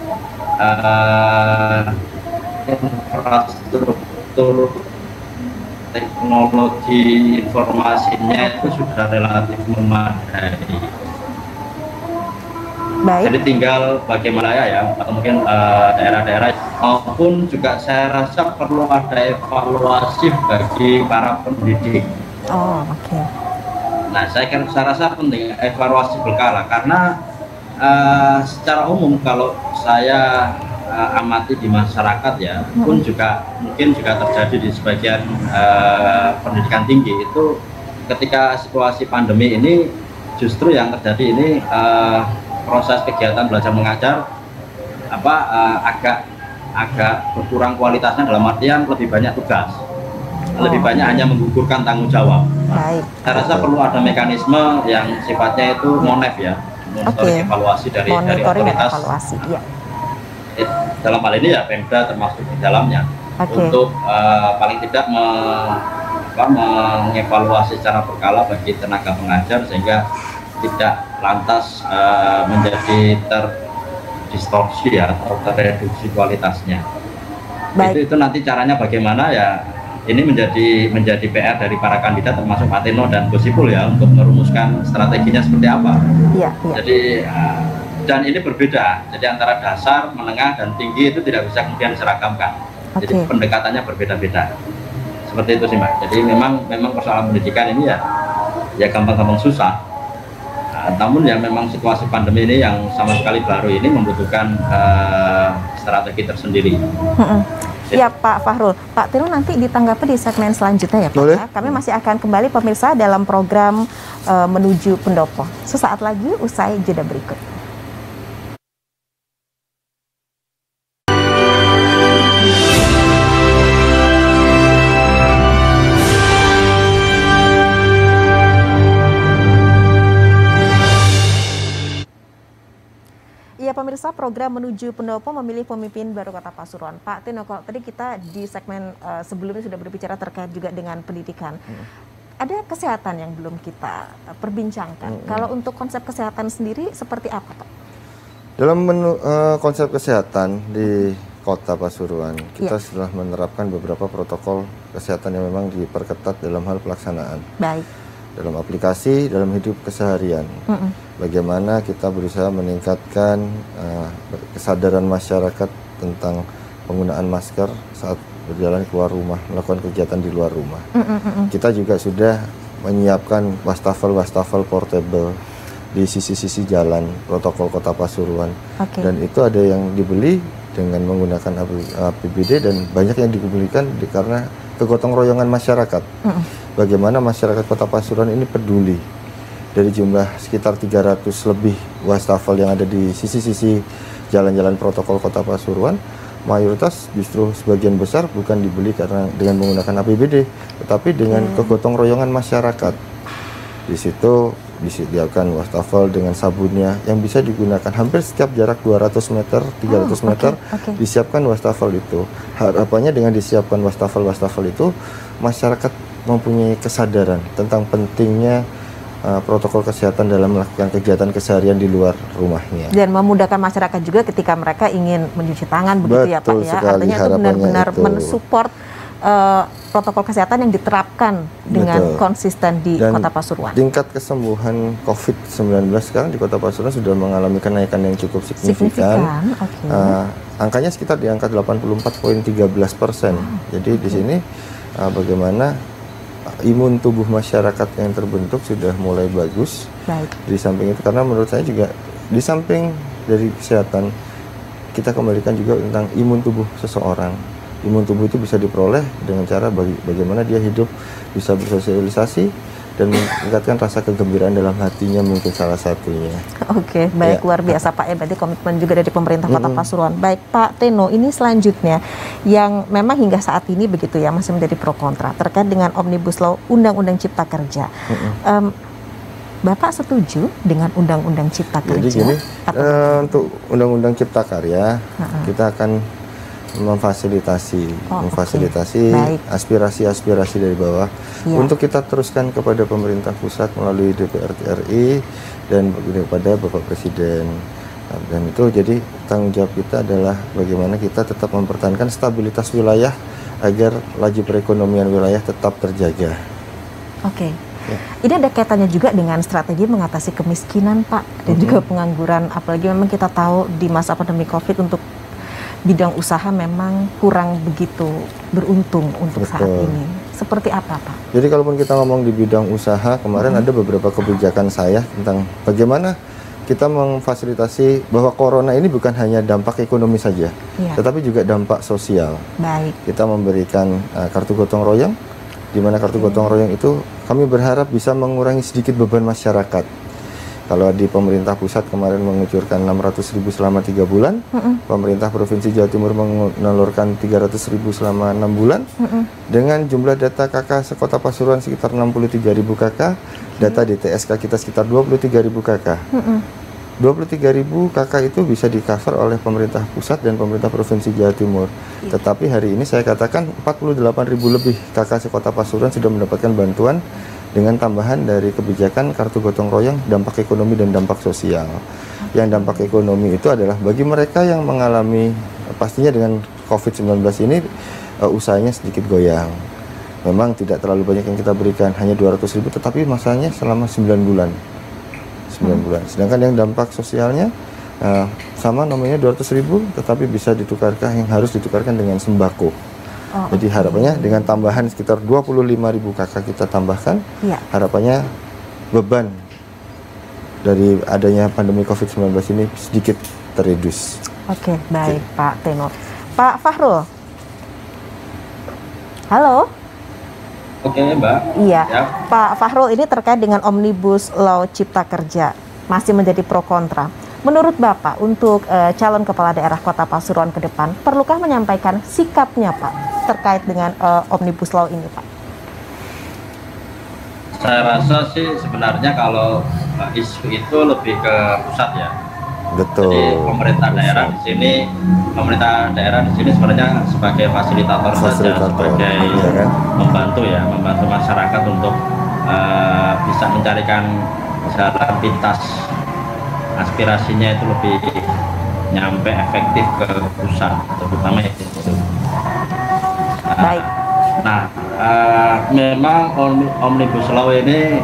infrastruktur teknologi informasinya itu sudah relatif memadai. Jadi tinggal bagaimana ya atau mungkin daerah-daerah maupun juga saya rasa perlu ada evaluasi bagi para pendidik. Nah saya rasa penting evaluasi berkala karena secara umum kalau saya amati di masyarakat ya pun juga mungkin juga terjadi di sebagian pendidikan tinggi itu ketika situasi pandemi ini justru yang terjadi ini proses kegiatan belajar mengajar agak berkurang kualitasnya dalam artian lebih banyak tugas, lebih banyak hanya menggugurkan tanggung jawab. Saya rasa perlu ada mekanisme yang sifatnya itu monef ya, monitoring evaluasi dari otoritas. Dalam hal ini ya Pemda termasuk di dalamnya untuk paling tidak mengevaluasi secara berkala bagi tenaga pengajar sehingga tidak lantas menjadi terdistorsi ya atau terreduksi kualitasnya. Itu nanti caranya bagaimana ya ini menjadi PR dari para kandidat termasuk Pak Teno dan Gus Ipul ya untuk merumuskan strateginya seperti apa. Iya. Jadi dan ini berbeda. Jadi antara dasar, menengah dan tinggi itu tidak bisa kemudian diseragamkan. Jadi pendekatannya berbeda-beda. Seperti itu sih Mbak. Jadi memang persoalan pendidikan ini ya gampang-gampang susah. Namun ya memang situasi pandemi ini yang sama sekali baru ini membutuhkan strategi tersendiri. Ya Pak Fahrul, Pak Tino nanti ditanggapi di segmen selanjutnya ya Pak. Boleh. Ya. Kami masih akan kembali pemirsa dalam program Menuju Pendopo. Sesaat lagi usai jeda berikut. Ya pemirsa, program Menuju Pendopo memilih pemimpin baru Kota Pasuruan. Pak Tino, kalau tadi kita di segmen sebelumnya sudah berbicara terkait juga dengan pendidikan. Ada kesehatan yang belum kita perbincangkan. Kalau untuk konsep kesehatan sendiri seperti apa Pak? Dalam konsep kesehatan di Kota Pasuruan, kita sudah menerapkan beberapa protokol kesehatan yang memang diperketat dalam hal pelaksanaan. Baik. Dalam aplikasi, dalam hidup keseharian. Bagaimana kita berusaha meningkatkan kesadaran masyarakat tentang penggunaan masker saat berjalan keluar rumah, melakukan kegiatan di luar rumah. Kita juga sudah menyiapkan wastafel portable di sisi-sisi jalan protokol Kota Pasuruan. Dan itu ada yang dibeli dengan menggunakan APBD dan banyak yang dibelikan karena kegotong royongan masyarakat. Bagaimana masyarakat Kota Pasuruan ini peduli. Dari jumlah sekitar 300 lebih wastafel yang ada di sisi-sisi jalan-jalan protokol Kota Pasuruan, mayoritas justru sebagian besar bukan dibeli karena dengan menggunakan APBD, tetapi dengan kegotong royongan masyarakat. Di situ disediakan wastafel dengan sabunnya yang bisa digunakan hampir setiap jarak 200 meter, 300 meter, disiapkan wastafel itu. Harapannya dengan disiapkan wastafel itu, masyarakat mempunyai kesadaran tentang pentingnya protokol kesehatan dalam melakukan kegiatan keseharian di luar rumahnya. Dan memudahkan masyarakat juga ketika mereka ingin mencuci tangan, begitu ya Pak ya. Artinya itu benar-benar mensupport protokol kesehatan yang diterapkan dengan konsisten di Kota Pasuruan. Tingkat kesembuhan COVID-19 sekarang di Kota Pasuruan sudah mengalami kenaikan yang cukup signifikan. Angkanya sekitar di angka 84,13%. Jadi di sini bagaimana imun tubuh masyarakat yang terbentuk sudah mulai bagus. Di samping itu, karena menurut saya juga di samping dari kesehatan, kita kembalikan juga tentang imun tubuh seseorang. Imun tubuh itu bisa diperoleh dengan cara bagaimana dia hidup, bisa bersosialisasi dan meningkatkan rasa kegembiraan dalam hatinya, mungkin salah satunya. Baik, luar biasa Pak ya, berarti komitmen juga dari pemerintah Kota Pasuruan. Baik Pak Teno, ini selanjutnya yang memang hingga saat ini begitu ya masih menjadi pro kontra terkait dengan Omnibus Law Undang-Undang Cipta Kerja. Bapak setuju dengan Undang-Undang Cipta Kerja? Jadi gini, untuk Undang-Undang Cipta Karya kita akan memfasilitasi aspirasi-aspirasi dari bawah untuk kita teruskan kepada pemerintah pusat melalui DPR RI dan kepada Bapak Presiden. Dan itu jadi tanggung jawab kita adalah bagaimana kita tetap mempertahankan stabilitas wilayah agar laju perekonomian wilayah tetap terjaga. Ini ada kaitannya juga dengan strategi mengatasi kemiskinan Pak dan juga pengangguran, apalagi memang kita tahu di masa pandemi COVID untuk bidang usaha memang kurang begitu beruntung untuk saat ini. Seperti apa Pak? Jadi kalaupun kita ngomong di bidang usaha, kemarin ada beberapa kebijakan saya tentang bagaimana kita memfasilitasi bahwa corona ini bukan hanya dampak ekonomi saja, tetapi juga dampak sosial. Kita memberikan kartu gotong royong, di mana kartu gotong royong itu kami berharap bisa mengurangi sedikit beban masyarakat. Kalau di pemerintah pusat kemarin mengucurkan 600.000 selama 3 bulan, pemerintah Provinsi Jawa Timur menelurkan 300.000 selama 6 bulan, dengan jumlah data KK sekota Pasuruan sekitar 63.000 KK, data DTSK kita sekitar 23.000 KK. 23.000 KK itu bisa di-cover oleh pemerintah pusat dan pemerintah Provinsi Jawa Timur. Tetapi hari ini saya katakan 48.000 lebih KK sekota Pasuruan sudah mendapatkan bantuan dengan tambahan dari kebijakan kartu gotong royong, dampak ekonomi dan dampak sosial. Yang dampak ekonomi itu adalah bagi mereka yang mengalami, pastinya dengan COVID-19 ini usahanya sedikit goyang. memang tidak terlalu banyak yang kita berikan, hanya 200.000, tetapi masanya selama 9 bulan. 9 bulan. Sedangkan yang dampak sosialnya sama namanya 200.000, tetapi bisa ditukarkan, yang harus ditukarkan dengan sembako. Jadi harapannya dengan tambahan sekitar 25.000 kakak kita tambahkan, harapannya beban dari adanya pandemi COVID-19 ini sedikit terredus. Oke, baik Pak Teno. Pak Fahrul. Halo. Oke, Mbak. Iya, Ya. Pak Fahrul, ini terkait dengan Omnibus Law Cipta Kerja masih menjadi pro kontra. Menurut Bapak, untuk calon kepala daerah Kota Pasuruan ke depan, perlukah menyampaikan sikapnya Pak terkait dengan Omnibus Law ini Pak? Saya rasa sih sebenarnya kalau isu itu lebih ke pusat ya. Betul. Jadi pemerintah daerah di sini sebenarnya sebagai fasilitator saja, sebagai membantu masyarakat untuk bisa mencarikan jalan pintas aspirasinya itu lebih nyampe efektif ke pusat, terutama itu. Baik. Nah, memang Omnibus Law ini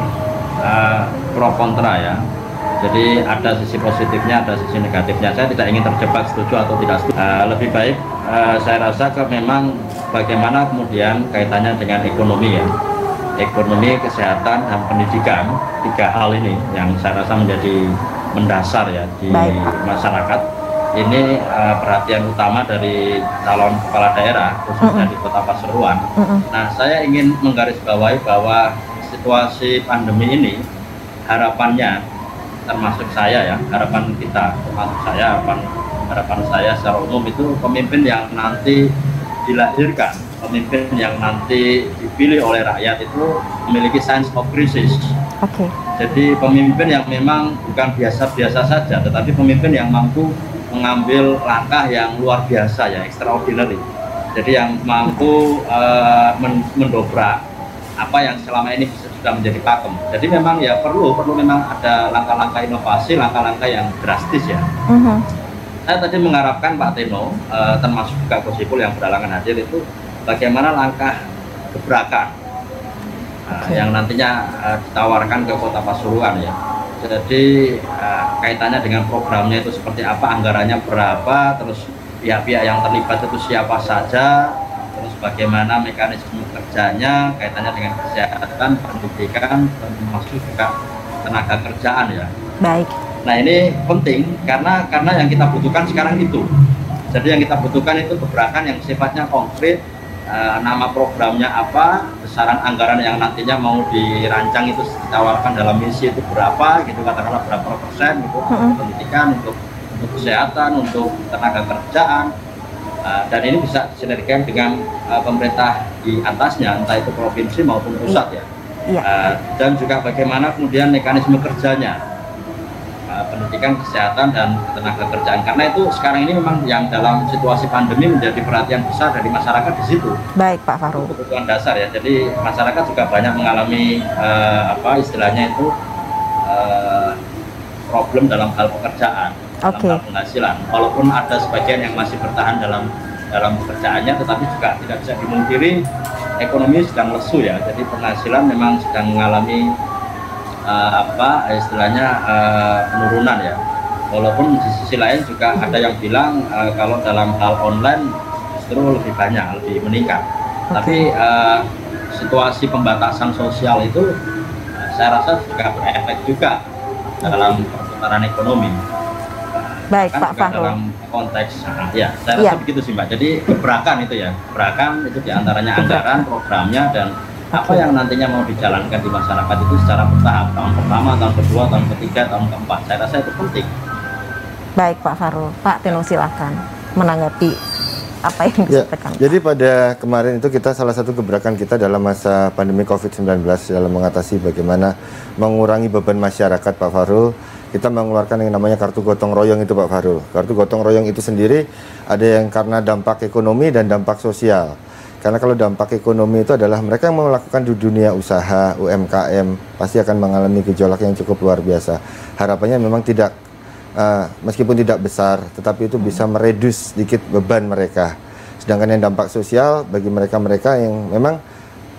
pro kontra ya. Jadi ada sisi positifnya, ada sisi negatifnya. Saya tidak ingin terjebak setuju atau tidak setuju. Lebih baik saya rasa memang bagaimana kemudian kaitannya dengan ekonomi ya. Ekonomi, kesehatan, dan pendidikan, 3 hal ini yang saya rasa menjadi mendasar ya di masyarakat. Ini perhatian utama dari calon kepala daerah khususnya di Kota Pasuruan. Nah, saya ingin menggarisbawahi bahwa situasi pandemi ini harapannya, termasuk saya ya, harapan kita, termasuk saya, harapan saya secara umum itu pemimpin yang nanti dilahirkan, pemimpin yang nanti dipilih oleh rakyat itu memiliki sense of crisis. Jadi pemimpin yang memang bukan biasa-biasa saja, tetapi pemimpin yang mampu mengambil langkah yang luar biasa ya, extraordinary. Jadi yang mampu mendobrak apa yang selama ini sudah menjadi pakem. Jadi memang ya perlu memang ada langkah-langkah inovasi, langkah-langkah yang drastis ya. Saya tadi mengharapkan Pak Teno, termasuk juga Gus Ipul yang berhalangan hadir, itu bagaimana langkah gebrakan yang nantinya ditawarkan ke Kota Pasuruan ya. Jadi kaitannya dengan programnya itu seperti apa, anggarannya berapa, terus pihak-pihak yang terlibat itu siapa saja, terus bagaimana mekanisme kerjanya, kaitannya dengan kesehatan, pendidikan, termasuk juga tenaga kerjaan ya. Baik. Nah ini penting karena yang kita butuhkan sekarang itu. Jadi yang kita butuhkan itu gebrakan yang sifatnya konkret, nama programnya apa, besaran anggaran yang nantinya mau dirancang itu ditawarkan dalam misi itu berapa, gitu katakanlah berapa persen gitu, untuk pendidikan, untuk kesehatan, untuk tenaga kerjaan. Dan ini bisa disinergikan dengan pemerintah di atasnya, entah itu provinsi maupun pusat ya. Dan juga bagaimana kemudian mekanisme kerjanya, pendidikan, kesehatan, dan tenaga kerjaan. Karena itu sekarang ini memang yang dalam situasi pandemi menjadi perhatian besar dari masyarakat di situ. Baik Pak Fahrul. Itu kebutuhan dasar ya. Jadi masyarakat juga banyak mengalami istilahnya itu problem dalam hal pekerjaan. Dalam hal penghasilan, walaupun ada sebagian yang masih bertahan dalam pekerjaannya, tetapi juga tidak bisa dimungkiri ekonomi sedang lesu ya. Jadi penghasilan memang sedang mengalami istilahnya penurunan ya. Walaupun di sisi lain juga ada yang bilang kalau dalam hal online justru lebih banyak, lebih meningkat. Tapi situasi pembatasan sosial itu saya rasa juga berefek juga dalam perputaran ekonomi. Baik Pak Fahrul. Dalam konteks ya, saya rasa begitu sih Mbak. Jadi gebrakan itu ya, gebrakan itu diantaranya anggaran, programnya, dan apa yang nantinya mau dijalankan di masyarakat itu secara bertahap, tahun pertama, tahun kedua, tahun ketiga, tahun keempat. Saya rasa itu penting. Baik Pak Fahrul. Pak Teno silakan menanggapi apa yang disampaikan. Jadi pada kemarin itu kita salah satu gebrakan kita dalam masa pandemi COVID-19 dalam mengatasi bagaimana mengurangi beban masyarakat Pak Fahrul. Kita mengeluarkan yang namanya kartu gotong royong itu Pak Fahrul. Kartu gotong royong itu sendiri ada yang karena dampak ekonomi dan dampak sosial. Karena kalau dampak ekonomi itu adalah mereka yang melakukan di dunia usaha, UMKM, pasti akan mengalami gejolak yang cukup luar biasa. Harapannya memang tidak, meskipun tidak besar, tetapi itu bisa meredus sedikit beban mereka. Sedangkan yang dampak sosial bagi mereka-mereka yang memang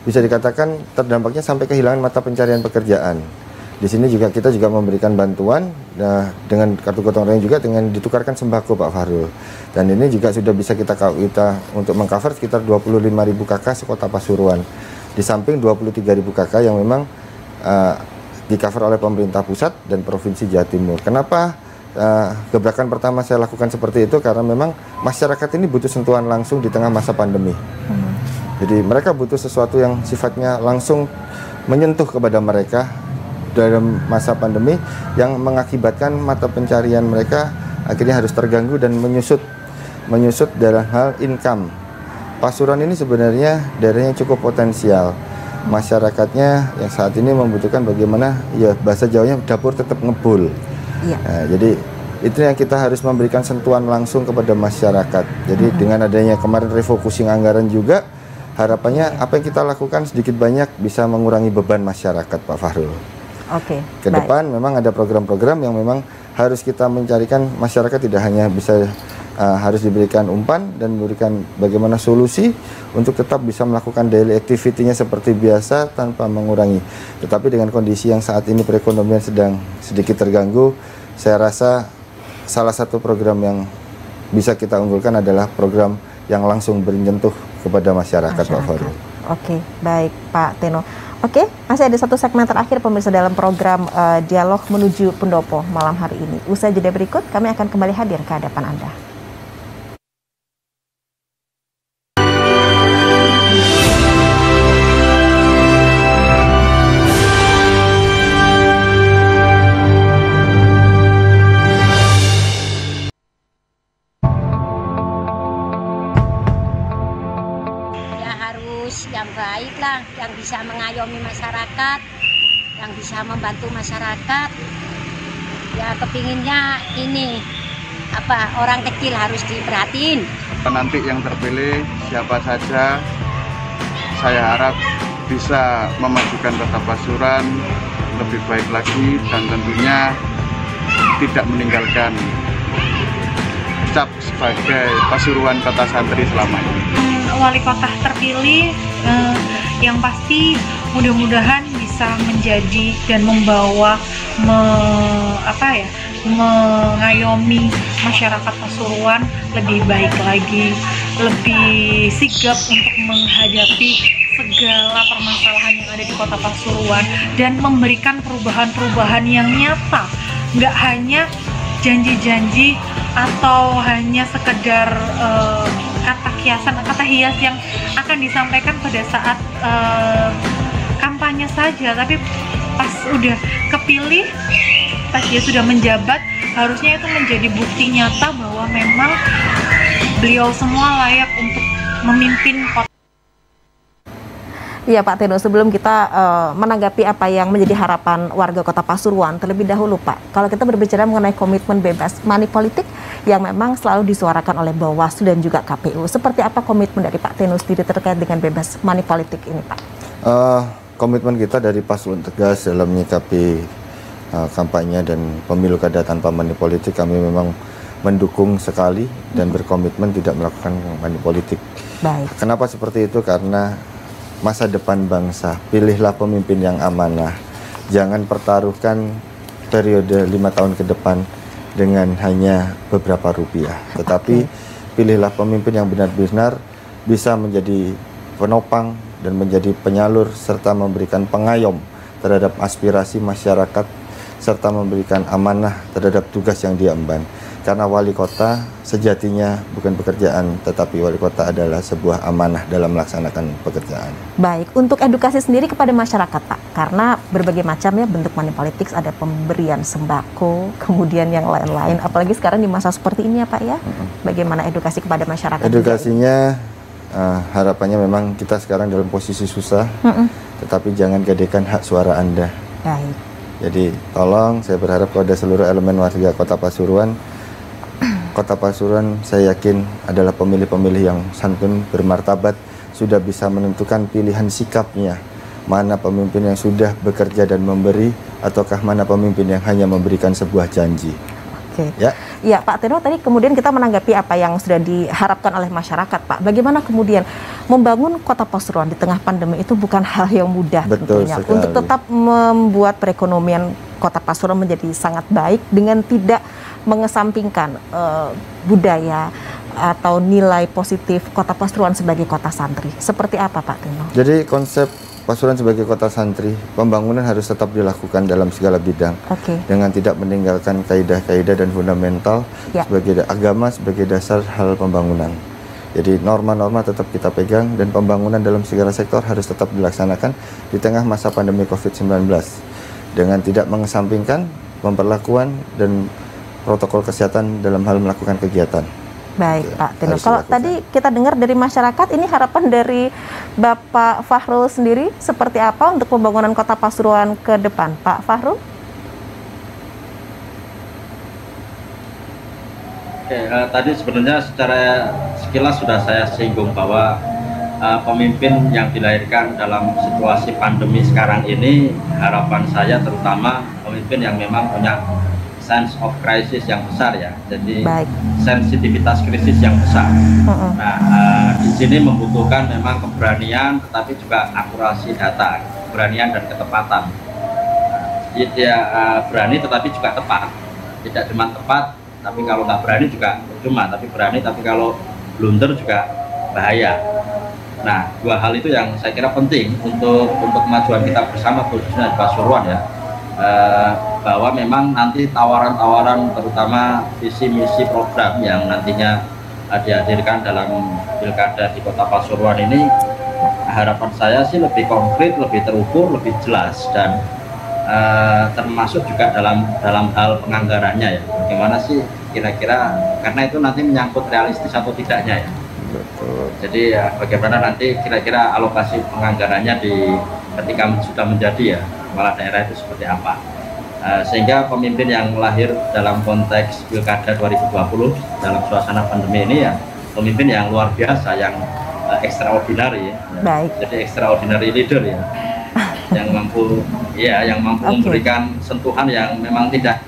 bisa dikatakan terdampaknya sampai kehilangan mata pencarian pekerjaan. Di sini juga kita juga memberikan bantuan dengan kartu gotong royong juga dengan ditukarkan sembako Pak Fahrul. Dan ini juga sudah bisa kita untuk mengcover sekitar 25.000 KK sekota Pasuruan. Di samping 23.000 KK yang memang di-cover oleh pemerintah pusat dan Provinsi Jawa Timur. Kenapa gebrakan pertama saya lakukan seperti itu? Karena memang masyarakat ini butuh sentuhan langsung di tengah masa pandemi. Jadi mereka butuh sesuatu yang sifatnya langsung menyentuh kepada mereka dalam masa pandemi yang mengakibatkan mata pencarian mereka akhirnya harus terganggu dan menyusut dalam hal income. Pasuruan ini sebenarnya daerahnya cukup potensial. Masyarakatnya yang saat ini membutuhkan bagaimana ya bahasa Jawanya dapur tetap ngebul. Iya. Nah, jadi itu yang kita harus memberikan sentuhan langsung kepada masyarakat. Jadi dengan adanya kemarin refocusing anggaran juga harapannya apa yang kita lakukan sedikit banyak bisa mengurangi beban masyarakat Pak Fahrul. Oke. Ke depan memang ada program-program yang memang harus kita mencarikan masyarakat tidak hanya bisa harus diberikan umpan dan memberikan bagaimana solusi untuk tetap bisa melakukan daily activity-nya seperti biasa tanpa mengurangi. Tetapi dengan kondisi yang saat ini perekonomian sedang sedikit terganggu, saya rasa salah satu program yang bisa kita unggulkan adalah program yang langsung menyentuh kepada masyarakat. Pak Fahrul. Oke, baik Pak Teno. Oke, masih ada satu segmen terakhir pemirsa dalam program Dialog Menuju Pendopo malam hari ini. Usai jeda berikut, kami akan kembali hadir ke hadapan Anda. Yang baik lah, yang bisa mengayomi masyarakat, yang bisa membantu masyarakat. Ya kepinginnya ini orang kecil harus diperhatiin. Nanti yang terpilih siapa saja, saya harap bisa memajukan Kota Pasuruan lebih baik lagi dan tentunya tidak meninggalkan cap sebagai Pasuruan Kota Santri selama ini. Wali kota terpilih yang pasti mudah-mudahan bisa menjadi dan membawa mengayomi masyarakat Pasuruan lebih baik lagi, lebih sigap untuk menghadapi segala permasalahan yang ada di kota Pasuruan dan memberikan perubahan-perubahan yang nyata, nggak hanya janji-janji atau hanya sekedar kata hias yang akan disampaikan pada saat kampanye saja, tapi pas udah kepilih, pas dia sudah menjabat, harusnya itu menjadi bukti nyata bahwa memang beliau semua layak untuk memimpin kota. Iya Pak Teno, sebelum kita menanggapi apa yang menjadi harapan warga Kota Pasuruan, terlebih dahulu Pak, kalau kita berbicara mengenai komitmen bebas money politik yang memang selalu disuarakan oleh Bawaslu dan juga KPU, seperti apa komitmen dari Pak Teno sendiri terkait dengan bebas money politik ini Pak? Komitmen kita dari Paslon tegas dalam menyikapi kampanye dan pemilu kada tanpa money politik, kami memang mendukung sekali dan berkomitmen tidak melakukan money politik. Baik. Kenapa seperti itu? Karena masa depan bangsa, pilihlah pemimpin yang amanah. Jangan pertaruhkan periode 5 tahun ke depan dengan hanya beberapa rupiah. Tetapi pilihlah pemimpin yang benar-benar bisa menjadi penopang dan menjadi penyalur serta memberikan pengayom terhadap aspirasi masyarakat serta memberikan amanah terhadap tugas yang diemban. Karena wali kota sejatinya bukan pekerjaan, tetapi wali kota adalah sebuah amanah dalam melaksanakan pekerjaan. Baik, untuk edukasi sendiri kepada masyarakat Pak, karena berbagai macam ya bentuk money politics, ada pemberian sembako, kemudian yang lain-lain, apalagi sekarang di masa seperti ini ya Pak ya, bagaimana edukasi kepada masyarakat? Edukasinya harapannya memang kita sekarang dalam posisi susah, tetapi jangan gadekan hak suara Anda. Baik. Jadi tolong saya berharap kepada seluruh elemen warga Kota Pasuruan, Kota Pasuruan saya yakin adalah pemilih-pemilih yang santun, bermartabat, sudah bisa menentukan pilihan sikapnya. Mana pemimpin yang sudah bekerja dan memberi, ataukah mana pemimpin yang hanya memberikan sebuah janji. Oke. Ya. Ya Pak Teno, tadi kemudian kita menanggapi apa yang sudah diharapkan oleh masyarakat Pak. Bagaimana kemudian membangun kota Pasuruan di tengah pandemi itu bukan hal yang mudah. Betul tentunya. sekali. Untuk tetap membuat perekonomian kota Pasuruan menjadi sangat baik dengan tidak mengesampingkan budaya atau nilai positif kota Pasuruan sebagai kota santri. Seperti apa Pak Teno? Jadi konsep Pasuruan sebagai kota santri, pembangunan harus tetap dilakukan dalam segala bidang. Oke. Dengan tidak meninggalkan kaidah-kaidah dan fundamental Ya. sebagai agama sebagai dasar hal pembangunan. Jadi norma-norma tetap kita pegang dan pembangunan dalam segala sektor harus tetap dilaksanakan di tengah masa pandemi COVID-19 dengan tidak mengesampingkan pemberlakuan dan protokol kesehatan dalam hal melakukan kegiatan. Baik Ya, Pak Teno. harus Kalau dilakukan. tadi kita dengar dari masyarakat, ini harapan dari Bapak Fahrul sendiri seperti apa untuk pembangunan kota Pasuruan ke depan, Pak Fahrul? Oke, tadi sebenarnya secara sekilas sudah saya singgung bahwa pemimpin yang dilahirkan dalam situasi pandemi sekarang ini, harapan saya terutama pemimpin yang memang punya sense of crisis yang besar ya, jadi Baik. sensitivitas krisis yang besar. Mm-mm. Nah, di sini membutuhkan memang keberanian, tetapi juga akurasi data, keberanian dan ketepatan. Jadi dia berani tetapi juga tepat, tidak cuma tepat, tapi kalau nggak berani juga cuma, tapi berani, tapi kalau blunder juga bahaya. Nah, dua hal itu yang saya kira penting untuk kemajuan kita bersama, khususnya di Pasuruan ya. Bahwa memang nanti tawaran-tawaran terutama visi misi program yang nantinya dihadirkan dalam pilkada di Kota Pasuruan ini, harapan saya sih lebih konkret, lebih terukur, lebih jelas, dan termasuk juga dalam hal penganggarannya ya. Bagaimana sih kira-kira, karena itu nanti menyangkut realistis atau tidaknya ya. Betul. Jadi ya, bagaimana nanti kira-kira alokasi penganggarannya ketika sudah menjadi ya kepala daerah itu seperti apa, sehingga pemimpin yang lahir dalam konteks pilkada 2020 dalam suasana pandemi ini ya pemimpin yang luar biasa, yang extraordinary ya. Baik. Jadi extraordinary leader ya, yang mampu memberikan sentuhan yang memang tidak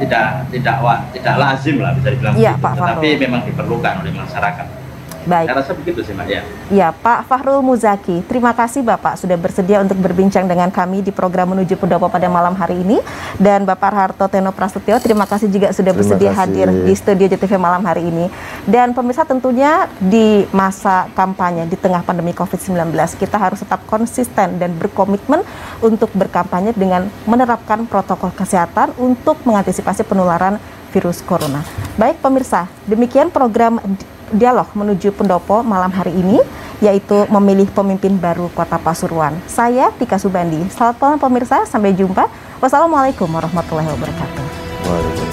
lazim lah bisa dibilang Iya, begitu, Pak tetapi Fahrul. memang diperlukan oleh masyarakat. Baik. Saya rasa begitu sih Mbak ya. Ya, Pak Fahrul Muzaki, terima kasih Bapak sudah bersedia untuk berbincang dengan kami di program Menuju Pendopo pada malam hari ini. Dan Bapak Harto Teno Prasetyo, terima kasih juga sudah Terima bersedia kasih. hadir di studio JTV malam hari ini. Dan pemirsa, tentunya di masa kampanye di tengah pandemi COVID-19, kita harus tetap konsisten dan berkomitmen untuk berkampanye dengan menerapkan protokol kesehatan untuk mengantisipasi penularan virus corona. Baik pemirsa, demikian program Dialog Menuju Pendopo malam hari ini, yaitu memilih pemimpin baru Kota Pasuruan. Saya Tika Subandi. Selamat malam pemirsa, sampai jumpa. Wassalamualaikum warahmatullahi wabarakatuh. Waalaikumsalam.